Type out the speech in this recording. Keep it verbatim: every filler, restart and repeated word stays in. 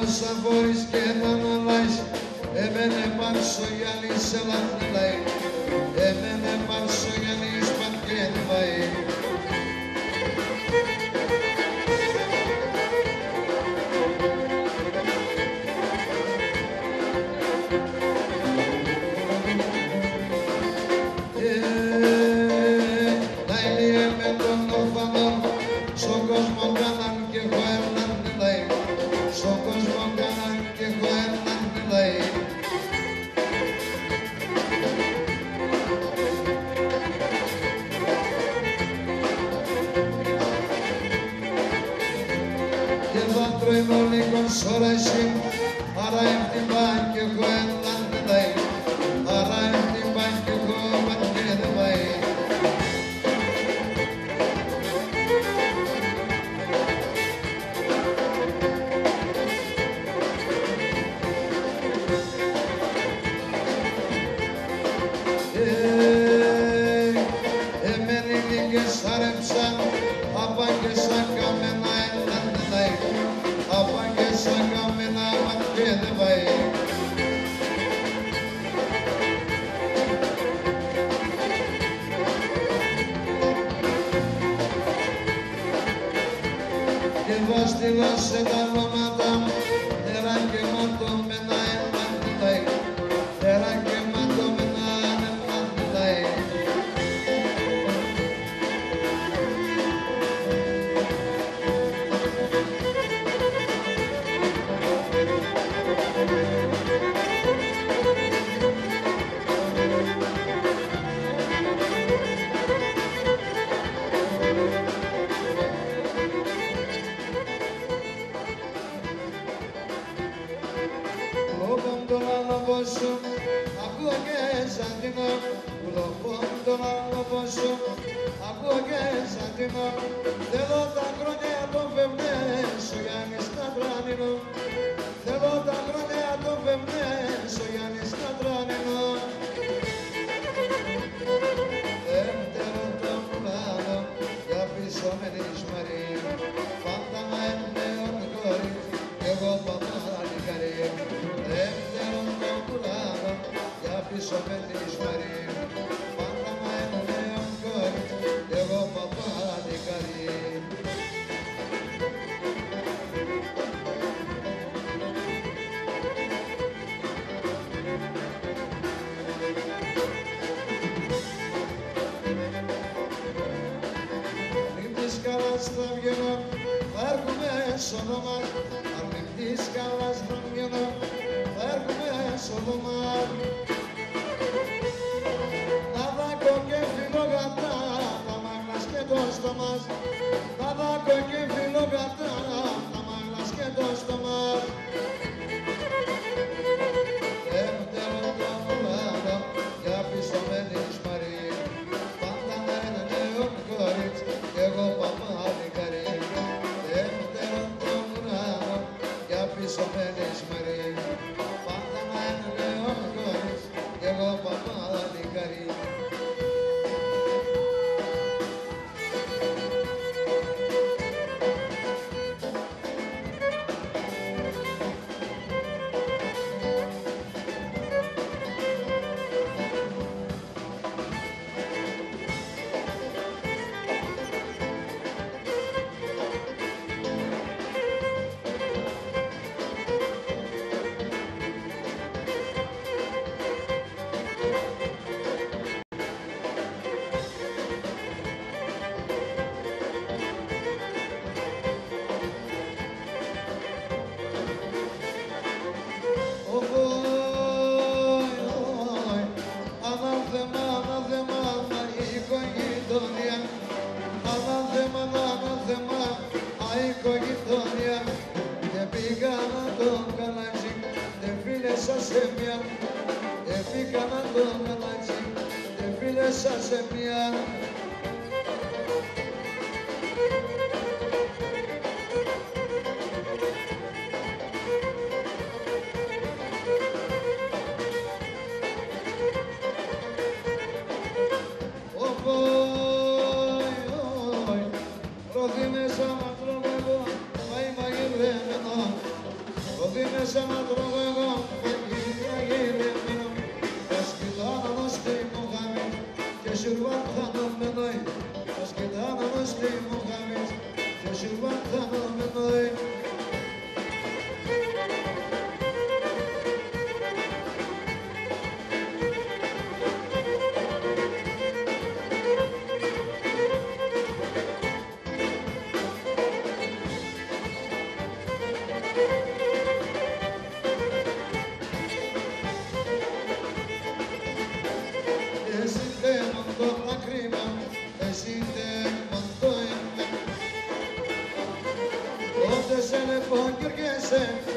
όσα μπορείς και να αναλάεις, εμένα πάρσο Γιάννης σε λαθνελάει, εμένα πάρσο Γιάννης πατκέν πάει. Σώρα εσύ, άρα ευτυπά κι εγώ έναν δεν πάει, άρα ευτυπά κι εγώ πατκέ δεν πάει. Εμένοι λίγες άρεψαν, απάγγεσαν καμένα έναν δεν πάει, απάγγεσαν καμένα πατκέ δεν πάει. Και βάστηλα σε τα λώματα, νερά και ματωμένα έναν δεν πάει, νερά και ματωμένα έναν δεν πάει. Ακούω και σαντινό, πουλοπών τον άνθρωπο σου, ακούω και σαντινό. Θέλω τα χρόνια των φευνές, ο Γιάννης Κατράνινο. Θέλω τα χρόνια των φευνές, ο Γιάννης Κατράνινο. Δεύτερο το πουλάδο, για πίσω με της Μαρή. Πάντα να είναι ορκόρη, κι εγώ παπάρι καρύ. Δεύτερο το πουλάδο, για πίσω με της Μαρή. Πάντα να είναι ορκόρη, κι εγώ παπάρι καρύ. Θα βγαίνω, θα έρχομαι σώμα. Αν μην πεις καλά θα βγαίνω, θα έρχομαι σώμα. Να δάκω και φιλογατά, τα μάγλας και το στόμα. Να δάκω και φιλογατά, τα μάγλας και το στόμα. Δεύτερο το πουλάδο, για πίσω με της Μαρή. Πάντα να είναι νέο κορίτσι, κι εγώ παπάρι καρύ. Δεύτερο το πουλάδο, για πίσω με της Μαρή. Πάντα να είναι νέο κορίτσι, κι εγώ παπάρι καρύ. Σε μια Ροδί μέσα μα τρομεύω, πάει μαγειρεμένο. Ροδί στη Μοχάμις και σου βάθανο με νοή. Se le pone que se